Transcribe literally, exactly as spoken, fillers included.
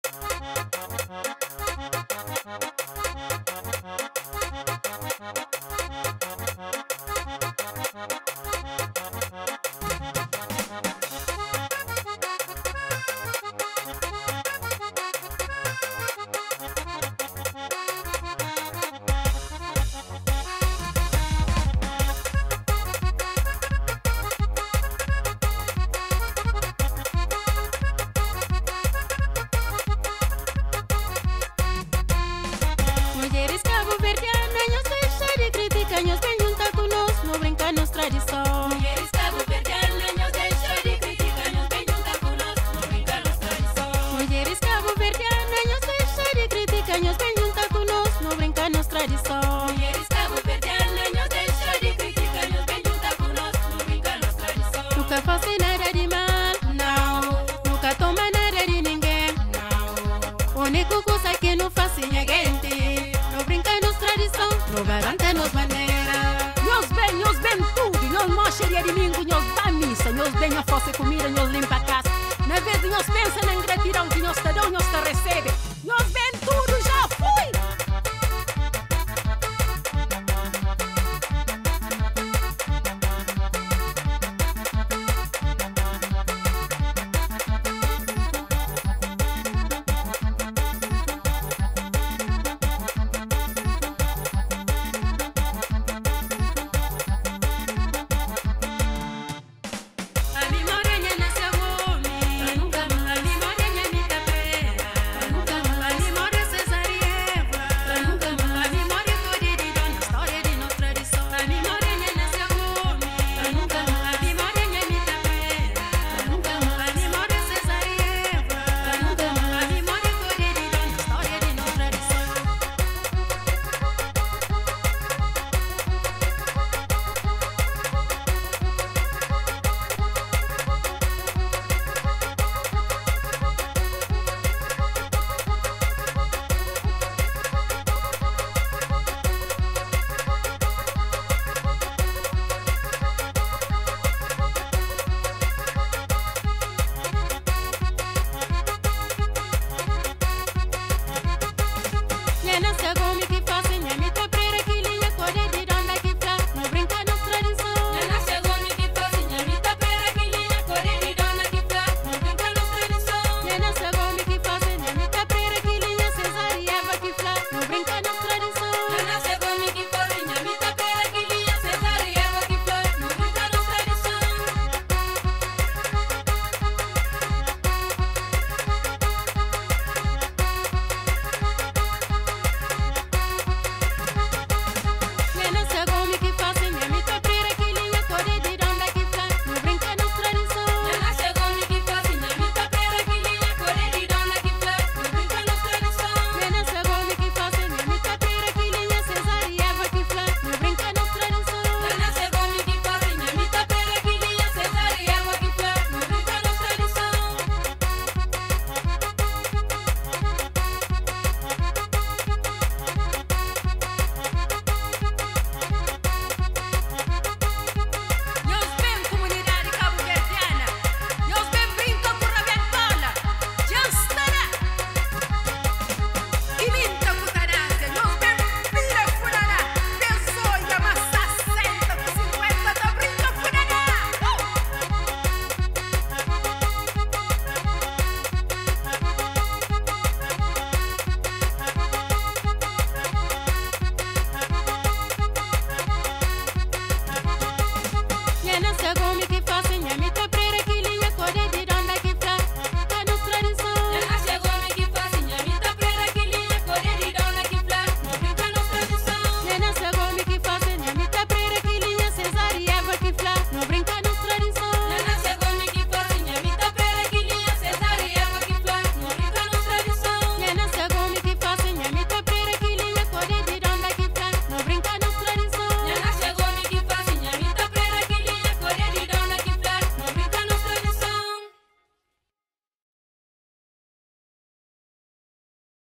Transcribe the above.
Mulheres cabo-verdianas, deixa de criticar, nós vem juntar conosco, não brincar nos tradição. Mulheres cabo-verdianas, deixa de criticar, nós vem juntar conosco, não brincar nos tradição. Mulheres cabo-verdianas, deixa de criticar, nós vem juntar conosco, não brincar nos tradição. Mulheres cabo-verdianas, deixa de criticar, nós vem juntar conosco, não brincar nos tradição. Nunca faço nada de mal, não. Nunca toma nada de ninguém, não. A única coisa que não faço é gente. Não brinca nos tradição, não garanta nos maneira. Nós bem, nós bem tudo. Nós mocheria de domingo, nós dá missa. Nós bem a fosse comida, nós limpa a casa. Na vez de nós pensa na ingratidão que nós te dão, nós te recebe.